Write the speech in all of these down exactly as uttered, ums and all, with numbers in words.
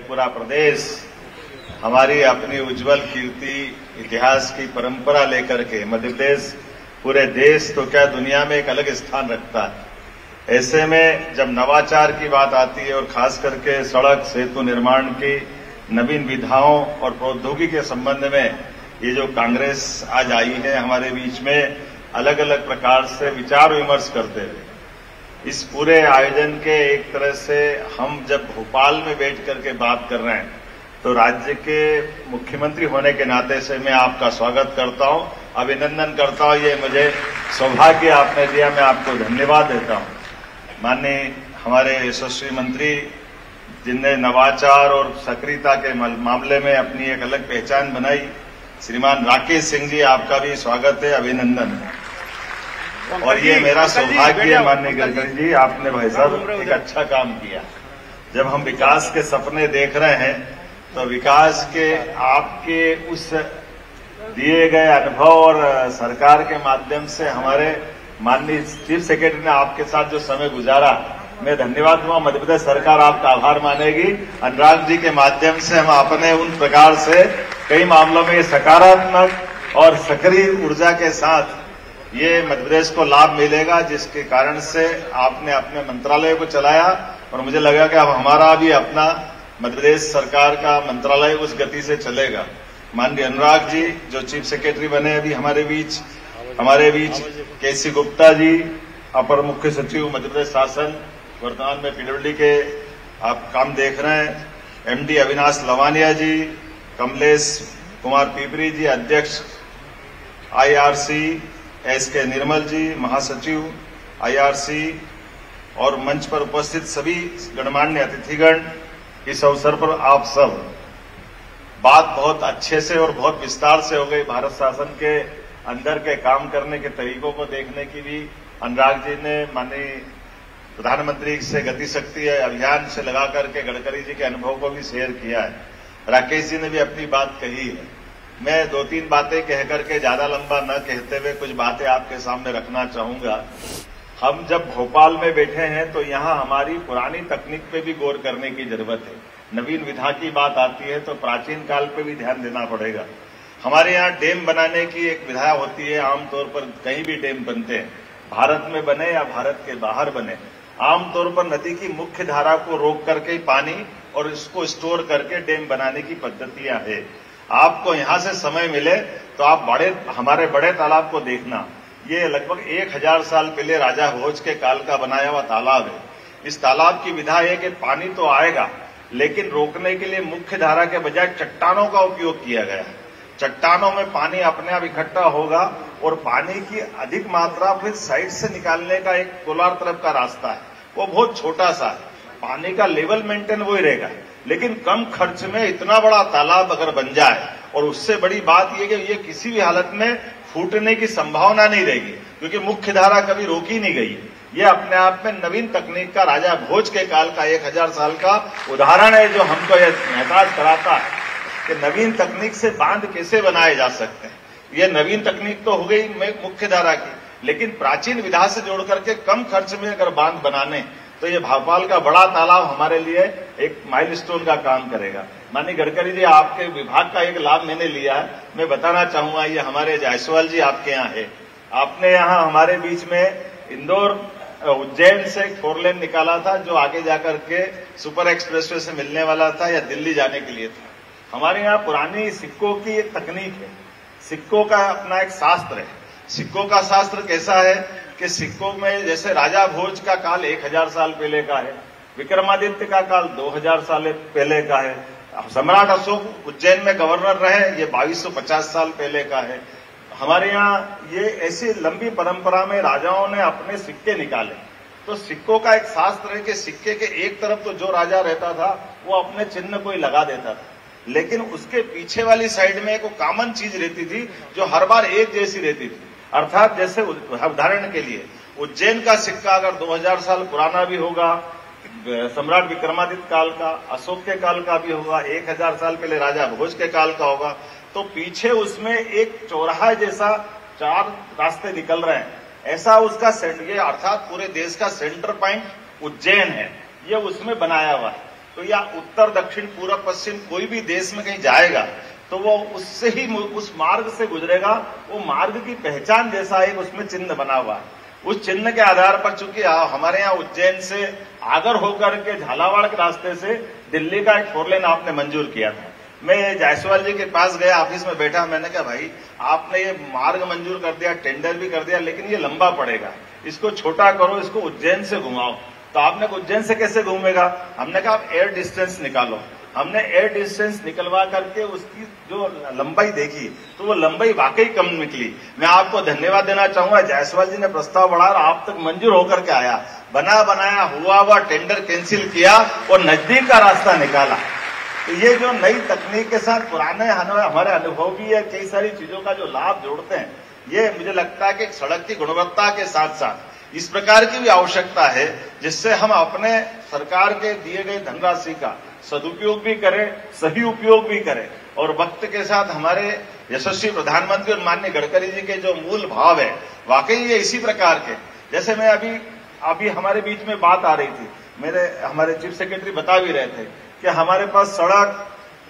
पूरा प्रदेश हमारी अपनी उज्जवल कीर्ति, इतिहास की परंपरा लेकर के मध्य प्रदेश पूरे देश तो क्या दुनिया में एक अलग स्थान रखता है। ऐसे में जब नवाचार की बात आती है और खास करके सड़क सेतु निर्माण की नवीन विधाओं और प्रौद्योगिकी के संबंध में ये जो कांग्रेस आज आई है हमारे बीच में, अलग अलग प्रकार से विचार विमर्श करते हुए इस पूरे आयोजन के एक तरह से हम जब भोपाल में बैठ करके बात कर रहे हैं तो राज्य के मुख्यमंत्री होने के नाते से मैं आपका स्वागत करता हूं, अभिनंदन करता हूं। ये मुझे सौभाग्य आपने दिया, मैं आपको धन्यवाद देता हूं। माननीय हमारे यशस्वी मंत्री जिनने नवाचार और सक्रियता के मामले में अपनी एक अलग पहचान बनाई, श्रीमान राकेश सिंह जी, आपका भी स्वागत है, अभिनंदन। और ये मेरा सौभाग्य है माननीय गडकरी जी, आपने भाई साहब एक अच्छा काम किया। जब हम विकास के सपने देख रहे हैं तो विकास के आपके उस दिए गए अनुभव और सरकार के माध्यम से हमारे माननीय चीफ सेक्रेटरी ने आपके साथ जो समय गुजारा, मैं धन्यवाद दूंगा। मध्य प्रदेश सरकार आपका आभार मानेगी। अनुराग जी के माध्यम से हम अपने उन प्रकार से कई मामलों में सकारात्मक और सक्रिय ऊर्जा के साथ ये मध्य प्रदेश को लाभ मिलेगा, जिसके कारण से आपने अपने मंत्रालय को चलाया और मुझे लगा कि अब हमारा भी अपना मध्य प्रदेश सरकार का मंत्रालय उस गति से चलेगा। माननीय अनुराग जी जो चीफ सेक्रेटरी बने अभी हमारे बीच, हमारे बीच केसी गुप्ता जी अपर मुख्य सचिव मध्य प्रदेश शासन, वर्तमान में पीडब्ल्यूडी के आप काम देख रहे हैं, एमडी अविनाश लवानिया जी, कमलेश कुमार पिपरी जी अध्यक्ष आईआरसी, एस के निर्मल जी महासचिव आईआरसी, और मंच पर उपस्थित सभी गणमान्य अतिथिगण, इस अवसर पर आप सब बात बहुत अच्छे से और बहुत विस्तार से हो गई। भारत शासन के अंदर के काम करने के तरीकों को देखने की भी अनुराग जी ने माननीय प्रधानमंत्री से गति शक्ति अभियान से लगा करके गडकरी जी के अनुभव को भी शेयर किया है। राकेश जी ने भी अपनी बात कही है। मैं दो तीन बातें कह करके ज्यादा लंबा न कहते हुए कुछ बातें आपके सामने रखना चाहूंगा। हम जब भोपाल में बैठे हैं तो यहां हमारी पुरानी तकनीक पे भी गौर करने की जरूरत है। नवीन विधा की बात आती है तो प्राचीन काल पे भी ध्यान देना पड़ेगा। हमारे यहाँ डैम बनाने की एक विधा होती है, आमतौर पर कहीं भी डैम बनते हैं, भारत में बने या भारत के बाहर बने, आमतौर पर नदी की मुख्य धारा को रोक करके पानी और इसको स्टोर करके डैम बनाने की पद्धतियां है। आपको यहां से समय मिले तो आप बड़े हमारे बड़े तालाब को देखना, ये लगभग एक हजार साल पहले राजा भोज के काल का बनाया हुआ तालाब है। इस तालाब की विधा है कि पानी तो आएगा लेकिन रोकने के लिए मुख्य धारा के बजाय चट्टानों का उपयोग किया गया है। चट्टानों में पानी अपने आप इकट्ठा होगा और पानी की अधिक मात्रा फिर साइड से निकालने का एक पोलार तरफ का रास्ता है, वो बहुत छोटा सा है। पानी का लेवल मेंटेन वही रहेगा, लेकिन कम खर्च में इतना बड़ा तालाब अगर बन जाए, और उससे बड़ी बात यह कि ये किसी भी हालत में फूटने की संभावना नहीं रहेगी क्योंकि मुख्य धारा कभी रोकी नहीं गई। ये अपने आप में नवीन तकनीक का राजा भोज के काल का एक हजार साल का उदाहरण है जो हमको यह एहसास कराता है कि नवीन तकनीक से बांध कैसे बनाए जा सकते हैं। ये नवीन तकनीक तो हो गई मुख्य धारा की, लेकिन प्राचीन विधा से जोड़ करके कम खर्च में अगर बांध बनाने तो ये भोपाल का बड़ा तालाब हमारे लिए एक माइलस्टोन का काम करेगा। माननीय गडकरी जी, आपके विभाग का एक लाभ मैंने लिया है, मैं बताना चाहूंगा। ये हमारे जायसवाल जी आपके यहाँ है, आपने यहाँ हमारे बीच में इंदौर उज्जैन से एक फोर लेन निकाला था जो आगे जाकर के सुपर एक्सप्रेसवे से मिलने वाला था या दिल्ली जाने के लिए था। हमारे यहाँ पुरानी सिक्कों की एक तकनीक है, सिक्कों का अपना एक शास्त्र है। सिक्कों का शास्त्र कैसा है कि सिक्कों में जैसे राजा भोज का काल एक हजार साल पहले का है, विक्रमादित्य का काल दो हजार साल पहले का है, सम्राट अशोक उज्जैन में गवर्नर रहे ये बाईस सौ पचास साल पहले का है। हमारे यहाँ ये ऐसी लंबी परंपरा में राजाओं ने अपने सिक्के निकाले। तो सिक्कों का एक शास्त्र है कि सिक्के के एक तरफ तो जो राजा रहता था वो अपने चिन्ह को ही लगा देता था, लेकिन उसके पीछे वाली साइड में एक कॉमन चीज रहती थी जो हर बार एक जैसी रहती थी। अर्थात जैसे उदाहरण के लिए उज्जैन का सिक्का अगर दो हजार साल पुराना भी होगा, सम्राट विक्रमादित्य काल का, अशोक के काल का भी होगा, एक हजार साल पहले राजा भोज के काल का होगा, तो पीछे उसमें एक चौराहा जैसा चार रास्ते निकल रहे हैं, ऐसा उसका सेंटर, अर्थात पूरे देश का सेंटर पॉइंट उज्जैन है, ये उसमें बनाया हुआ है। तो या उत्तर दक्षिण पूर्व पश्चिम कोई भी देश में कहीं जाएगा तो वो उससे ही उस मार्ग से गुजरेगा। वो मार्ग की पहचान जैसा एक उसमें चिन्ह बना हुआ है। उस चिन्ह के आधार पर चूंकि हमारे यहाँ उज्जैन से आगर होकर के झालावाड़ के रास्ते से दिल्ली का एक फोर लेन आपने मंजूर किया था। मैं जायसवाल जी के पास गया, ऑफिस में बैठा, मैंने कहा भाई आपने ये मार्ग मंजूर कर दिया, टेंडर भी कर दिया, लेकिन ये लंबा पड़ेगा, इसको छोटा करो, इसको उज्जैन से घुमाओ। तो आपने उज्जैन से कैसे घूमेगा? हमने कहा आप एयर डिस्टेंस निकालो। हमने एयर डिस्टेंस निकलवा करके उसकी जो लंबाई देखी तो वो लंबाई वाकई कम निकली। मैं आपको धन्यवाद देना चाहूंगा, जायसवाल जी ने प्रस्ताव बढ़ाया और आप तक मंजूर होकर के आया। बना बनाया हुआ हुआ टेंडर कैंसिल किया और नजदीक का रास्ता निकाला। तो ये जो नई तकनीक के साथ पुराने हमारे अनुभव भी है, कई सारी चीजों का जो लाभ जोड़ते हैं, ये मुझे लगता है कि सड़क की गुणवत्ता के साथ साथ इस प्रकार की भी आवश्यकता है जिससे हम अपने सरकार के दिए गए धनराशि का सदुपयोग भी करें, सही उपयोग भी करें। और वक्त के साथ हमारे यशस्वी प्रधानमंत्री और माननीय गडकरी जी के जो मूल भाव है, वाकई ये इसी प्रकार के, जैसे मैं अभी अभी हमारे बीच में बात आ रही थी, मेरे हमारे चीफ सेक्रेटरी बता भी रहे थे कि हमारे पास सड़क,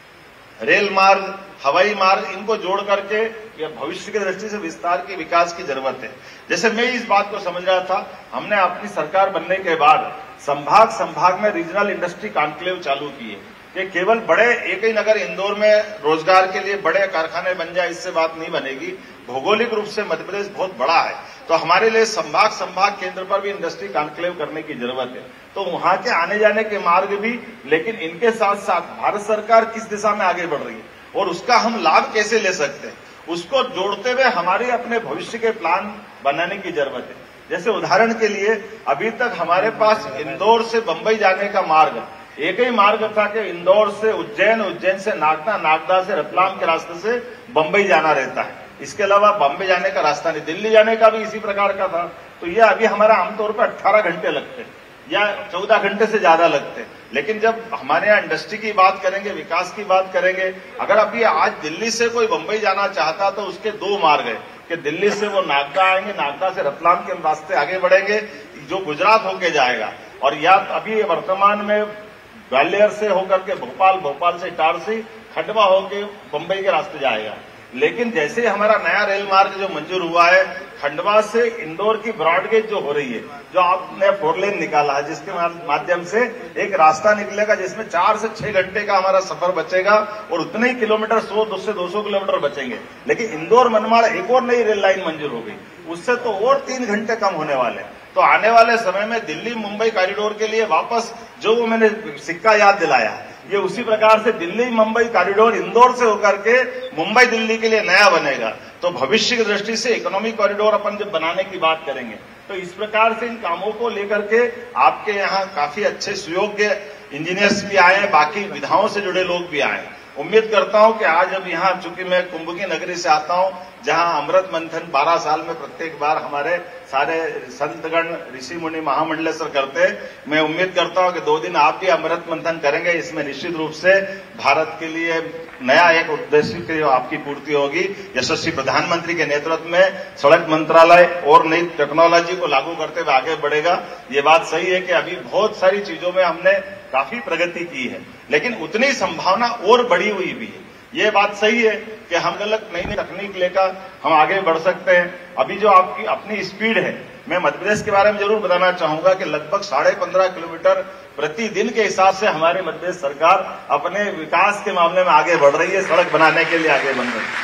रेल मार्ग, हवाई मार्ग, इनको जोड़ करके या भविष्य की दृष्टि से विस्तार के विकास की जरूरत है। जैसे मैं इस बात को समझ रहा था, हमने अपनी सरकार बनने के बाद संभाग संभाग में रीजनल इंडस्ट्री कॉन्क्लेव चालू किए कि केवल बड़े एक ही नगर इंदौर में रोजगार के लिए बड़े कारखाने बन जाए, इससे बात नहीं बनेगी। भौगोलिक रूप से मध्य प्रदेश बहुत बड़ा है, तो हमारे लिए संभाग संभाग केंद्र पर भी इंडस्ट्री कॉन्क्लेव करने की जरूरत है। तो वहां के आने जाने के मार्ग भी, लेकिन इनके साथ साथ भारत सरकार किस दिशा में आगे बढ़ रही है और उसका हम लाभ कैसे ले सकते हैं, उसको जोड़ते हुए हमारे अपने भविष्य के प्लान बनाने की जरूरत है। जैसे उदाहरण के लिए अभी तक हमारे पास इंदौर से बंबई जाने का मार्ग एक ही मार्ग था कि इंदौर से उज्जैन, उज्जैन से नागदा, नागदा से रतलाम के रास्ते से बंबई जाना रहता है। इसके अलावा बॉम्बे जाने का रास्ता नहीं, दिल्ली जाने का भी इसी प्रकार का था। तो ये अभी हमारा आमतौर पर अट्ठारह घंटे लगते हैं या चौदह घंटे से ज्यादा लगते हैं। लेकिन जब हमारे यहाँ इंडस्ट्री की बात करेंगे, विकास की बात करेंगे, अगर अभी आज दिल्ली से कोई बंबई जाना चाहता तो उसके दो मार्ग है कि दिल्ली से वो नागदा आएंगे, नागदा से रतलाम के रास्ते आगे बढ़ेंगे जो गुजरात होके जाएगा, और या अभी वर्तमान में ग्वालियर से होकर के भोपाल, भोपाल से इटारसी, खंडवा होके बंबई के रास्ते जाएगा। लेकिन जैसे हमारा नया रेल मार्ग जो मंजूर हुआ है, खंडवा से इंदौर की ब्रॉडगेज जो हो रही है, जो आपने फोर लेन निकाला है, जिसके माध्यम से एक रास्ता निकलेगा जिसमें चार से छह घंटे का हमारा सफर बचेगा और उतने ही किलोमीटर सौ दो से दो सौ किलोमीटर बचेंगे। लेकिन इंदौर मनमाड़ एक और नई रेल लाइन मंजूर हो गई, उससे तो और तीन घंटे कम होने वाले। तो आने वाले समय में दिल्ली मुंबई कॉरिडोर के लिए वापस जो वो मैंने सिक्का याद दिलाया, ये उसी प्रकार से दिल्ली मुंबई कॉरिडोर इंदौर से होकर के मुंबई दिल्ली के लिए नया बनेगा। तो भविष्य की दृष्टि से इकोनॉमिक कॉरिडोर अपन जब बनाने की बात करेंगे तो इस प्रकार से इन कामों को लेकर के आपके यहाँ काफी अच्छे सुयोग्य इंजीनियर्स भी आए हैं, बाकी विधाओं से जुड़े लोग भी आए। उम्मीद करता हूं कि आज अब यहाँ, चूंकि मैं कुंभ की नगरी से आता हूं जहां अमृत मंथन बारह साल में प्रत्येक बार हमारे सारे संतगण, ऋषि मुनि, महामंडलेश्वर करते हैं, मैं उम्मीद करता हूं कि दो दिन आप भी अमृत मंथन करेंगे। इसमें निश्चित रूप से भारत के लिए नया एक उद्देश्य की आपकी पूर्ति होगी। यशस्वी प्रधानमंत्री के नेतृत्व में सड़क मंत्रालय और नई टेक्नोलॉजी को लागू करते हुए आगे बढ़ेगा। ये बात सही है कि अभी बहुत सारी चीजों में हमने काफी प्रगति की है, लेकिन उतनी संभावना और बढ़ी हुई भी है। ये बात सही है कि हम गलत नई नई तकनीक लेकर हम आगे बढ़ सकते हैं। अभी जो आपकी अपनी स्पीड है, मैं मध्य प्रदेश के बारे में जरूर बताना चाहूंगा कि लगभग साढ़े पंद्रह किलोमीटर प्रतिदिन के हिसाब से हमारी मध्य प्रदेश सरकार अपने विकास के मामले में आगे बढ़ रही है, सड़क बनाने के लिए आगे बढ़ रही है।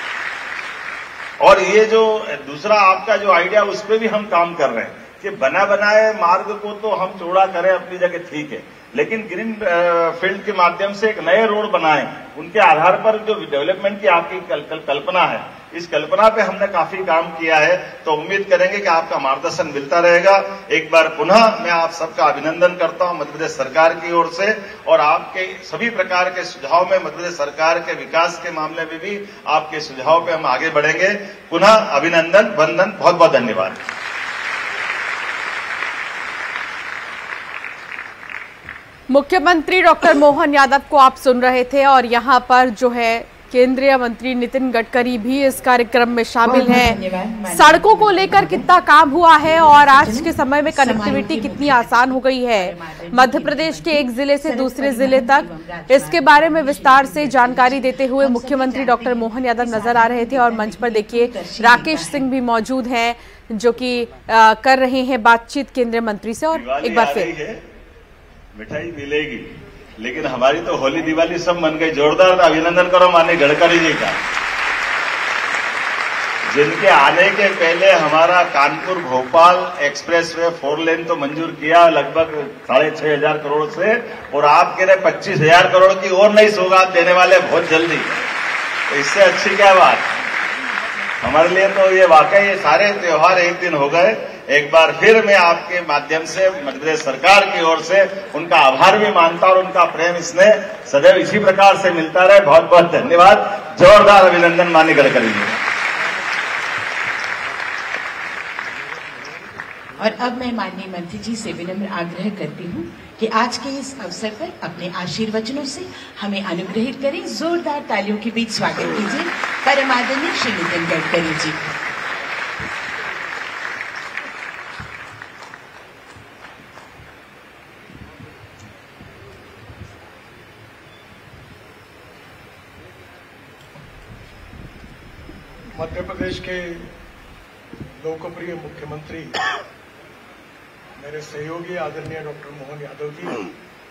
और ये जो दूसरा आपका जो आइडिया, उस पर भी हम काम कर रहे हैं कि बना बनाए मार्ग को तो हम चौड़ा करें अपनी जगह, ठीक है, लेकिन ग्रीन फील्ड के माध्यम से एक नए रोड बनाएं, उनके आधार पर जो डेवलपमेंट की आपकी कल, कल, कल्पना है, इस कल्पना पे हमने काफी काम किया है। तो उम्मीद करेंगे कि आपका मार्गदर्शन मिलता रहेगा। एक बार पुनः मैं आप सबका अभिनंदन करता हूं मध्य प्रदेश सरकार की ओर से, और आपके सभी प्रकार के सुझाव में मध्य प्रदेश सरकार के विकास के मामले में भी आपके सुझाव पे हम आगे बढ़ेंगे। पुनः अभिनंदन, वंदन, बहुत बहुत धन्यवाद। मुख्यमंत्री डॉक्टर मोहन यादव को आप सुन रहे थे, और यहाँ पर जो है केंद्रीय मंत्री नितिन गडकरी भी इस कार्यक्रम में शामिल हैं। सड़कों को लेकर कितना काम हुआ है और आज के समय में कनेक्टिविटी कितनी आसान हो गई है मध्य प्रदेश के एक जिले से दूसरे जिले तक, इसके बारे में विस्तार से जानकारी देते हुए मुख्यमंत्री डॉक्टर मोहन यादव नजर आ रहे थे। और मंच पर देखिए राकेश सिंह भी मौजूद हैं जो कि कर रहे हैं बातचीत केंद्रीय मंत्री से। और एक बार फिर मिठाई मिलेगी, लेकिन हमारी तो होली दिवाली सब मन गई। जोरदार अभिनंदन करो माननीय गडकरी जी का, जिनके आने के पहले हमारा Kanpur Bhopal expressway four lane तो मंजूर किया लगभग साढ़े छह हजार करोड़ से, और आप कह रहे पच्चीस हजार करोड़ की और नई सौगात देने वाले बहुत जल्दी। तो इससे अच्छी क्या बात हमारे लिए। तो ये वाकई ये सारे त्योहार एक दिन हो गए। एक बार फिर मैं आपके माध्यम से मध्य प्रदेश सरकार की ओर से उनका आभार भी मानता और उनका प्रेम इसमें सदैव इसी प्रकार से मिलता रहे। बहुत बहुत धन्यवाद, जोरदार अभिनंदन माननीय गडकरी जी। और अब मैं माननीय मंत्री जी से विनम्र आग्रह करती हूँ कि आज के इस अवसर पर अपने आशीर्वचनों से हमें अनुग्रहित करें। जोरदार तालियों के बीच स्वागत कीजिए परम आदरणीय श्री नितिन गडकरी जी। मध्य प्रदेश के लोकप्रिय मुख्यमंत्री मेरे सहयोगी आदरणीय डॉक्टर मोहन यादव जी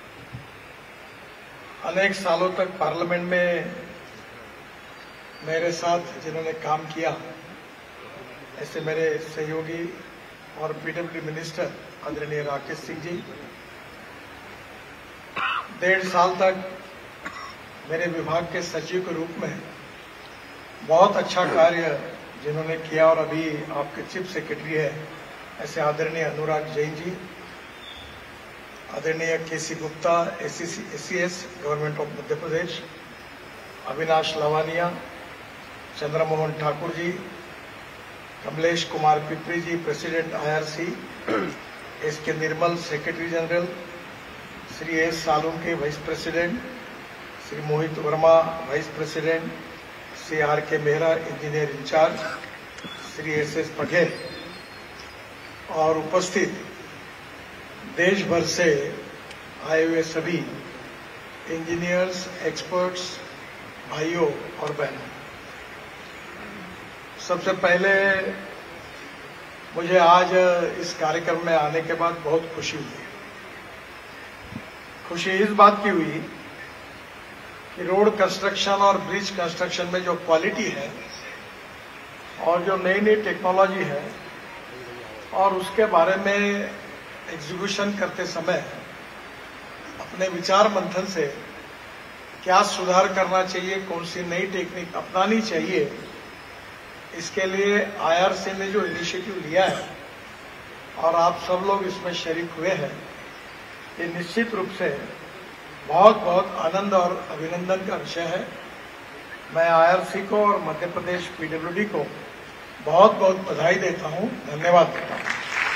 अनेक सालों तक पार्लियामेंट में मेरे साथ जिन्होंने काम किया, ऐसे मेरे सहयोगी और पीडब्ल्यूडी मिनिस्टर आदरणीय राकेश सिंह जी, डेढ़ साल तक मेरे विभाग के सचिव के रूप में बहुत अच्छा कार्य जिन्होंने किया और अभी आपके चीफ सेक्रेटरी है ऐसे आदरणीय अनुराग जैन जी, आदरणीय K C Gupta ACS government of Madhya Pradesh, Avinash Lavania, Chandramohan Thakur ji, Kamlesh Kumar Pipri ji president IRC, S K Nirmal secretary general, Shri S Salunke vice president, Shri Mohit Verma vice president, Shri R K Mehra engineer incharge, Shri S S Patel और उपस्थित देश भर से आए हुए सभी इंजीनियर्स, एक्सपर्ट्स, भाइयों और बहनों, सबसे पहले मुझे आज इस कार्यक्रम में आने के बाद बहुत खुशी हुई। खुशी इस बात की हुई कि रोड कंस्ट्रक्शन और ब्रिज कंस्ट्रक्शन में जो क्वालिटी है और जो नई नई टेक्नोलॉजी है और उसके बारे में एग्जीक्यूशन करते समय अपने विचार मंथन से क्या सुधार करना चाहिए, कौन सी नई टेक्निक अपनानी चाहिए, इसके लिए आईआरसी ने जो इनिशिएटिव लिया है और आप सब लोग इसमें शरीक हुए हैं, ये निश्चित रूप से बहुत बहुत आनंद और अभिनंदन का विषय है। मैं आईआरसी को और मध्य प्रदेश पीडब्ल्यूडी को बहुत बहुत बधाई देता हूं, धन्यवाद देता हूं।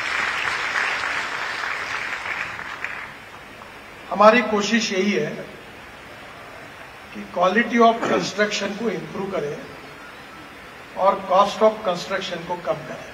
हमारी कोशिश यही है कि क्वालिटी ऑफ कंस्ट्रक्शन को इंप्रूव करें और कॉस्ट ऑफ कंस्ट्रक्शन को कम करें।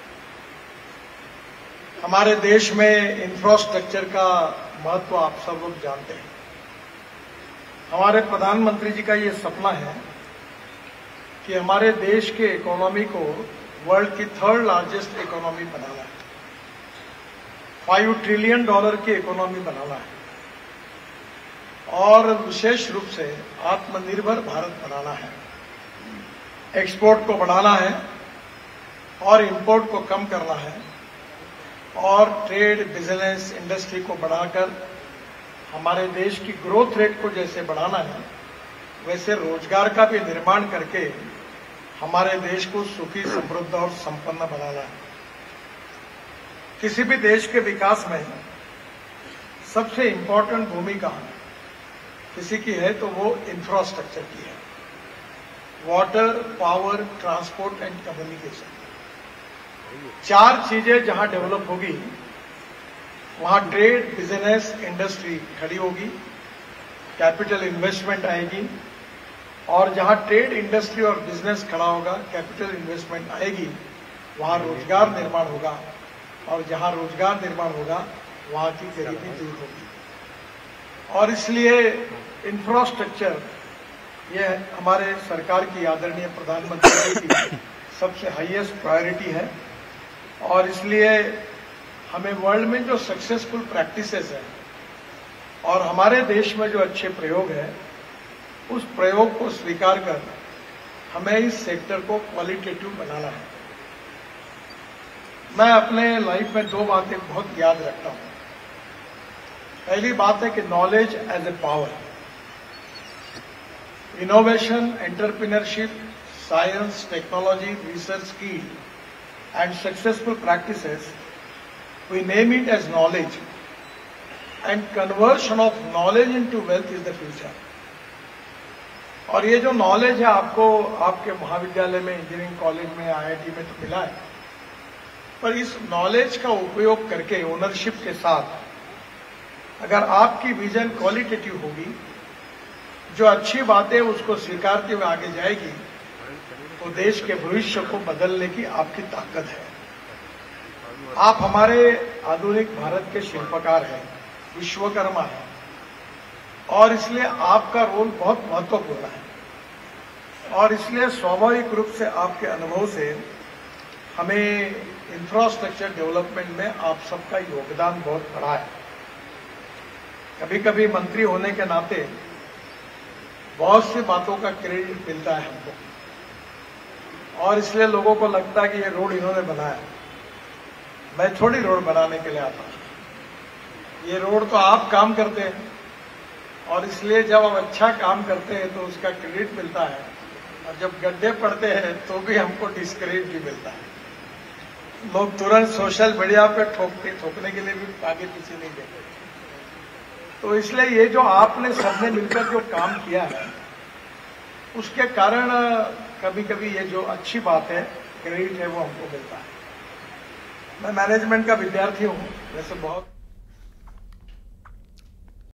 हमारे देश में इंफ्रास्ट्रक्चर का महत्व आप सब लोग जानते हैं। हमारे प्रधानमंत्री जी का ये सपना है कि हमारे देश के इकोनॉमी को वर्ल्ड की थर्ड लार्जेस्ट इकोनॉमी बनाना है, फाइव ट्रिलियन डॉलर की इकोनॉमी बनाना है और विशेष रूप से आत्मनिर्भर भारत बनाना है। एक्सपोर्ट को बढ़ाना है और इंपोर्ट को कम करना है और ट्रेड, बिजनेस, इंडस्ट्री को बढ़ाकर हमारे देश की ग्रोथ रेट को जैसे बढ़ाना है, वैसे रोजगार का भी निर्माण करके हमारे देश को सुखी, समृद्ध और संपन्न बनाना है। किसी भी देश के विकास में सबसे इंपॉर्टेंट भूमिका किसी की है तो वो इंफ्रास्ट्रक्चर की है। Water, power, transport and communication, चार चीजें जहां डेवलप होगी वहां ट्रेड, बिजनेस, इंडस्ट्री खड़ी होगी, कैपिटल इन्वेस्टमेंट आएगी, और जहां ट्रेड इंडस्ट्री और बिजनेस खड़ा होगा, कैपिटल इन्वेस्टमेंट आएगी, वहां रोजगार निर्माण होगा, और जहां रोजगार निर्माण होगा वहां की गरीबी दूर होगी। और इसलिए इंफ्रास्ट्रक्चर ये हमारे सरकार की आदरणीय प्रधानमंत्री की सबसे हाईएस्ट प्रायोरिटी है। और इसलिए हमें वर्ल्ड में जो सक्सेसफुल प्रैक्टिसेस है और हमारे देश में जो अच्छे प्रयोग है, उस प्रयोग को स्वीकार कर हमें इस सेक्टर को क्वालिटेटिव बनाना है। मैं अपने लाइफ में दो बातें बहुत याद रखता हूं। पहली बात है कि knowledge as a power, innovation, entrepreneurship, science, technology, research skill and successful practices, we name it as knowledge, and conversion of knowledge into wealth is the future. और ये जो नॉलेज है आपको आपके महाविद्यालय में, इंजीनियरिंग कॉलेज में, आईआईटी में तो मिला है, पर इस नॉलेज का उपयोग करके ओनरशिप के साथ अगर आपकी विजन क्वालिटेटिव होगी, जो अच्छी बातें उसको स्वीकारते हुए आगे जाएगी, तो देश के भविष्य को बदलने की आपकी ताकत है। आप हमारे आधुनिक भारत के शिल्पकार हैं, विश्वकर्मा हैं, और इसलिए आपका रोल बहुत महत्वपूर्ण है। और इसलिए स्वाभाविक रूप से आपके अनुभव से हमें इंफ्रास्ट्रक्चर डेवलपमेंट में आप सबका योगदान बहुत बड़ा है। कभी कभी मंत्री होने के नाते बहुत सी बातों का क्रेडिट मिलता है हमको, और इसलिए लोगों को लगता है कि ये रोड इन्होंने बनाया। मैं थोड़ी रोड बनाने के लिए आता हूं, ये रोड तो आप काम करते हैं, और इसलिए जब आप अच्छा काम करते हैं तो उसका क्रेडिट मिलता है, और जब गड्ढे पड़ते हैं तो भी हमको डिस्क्रेडिट भी मिलता है। लोग तुरंत सोशल मीडिया पे ठोकते ठोकने के लिए भी आगे पीछे नहीं देते। तो इसलिए ये जो आपने सबने मिलकर जो काम किया है, उसके कारण कभी कभी ये जो अच्छी बात है, क्रेडिट है, वो हमको मिलता है। मैं मैनेजमेंट का विद्यार्थी हूं, वैसे बहुत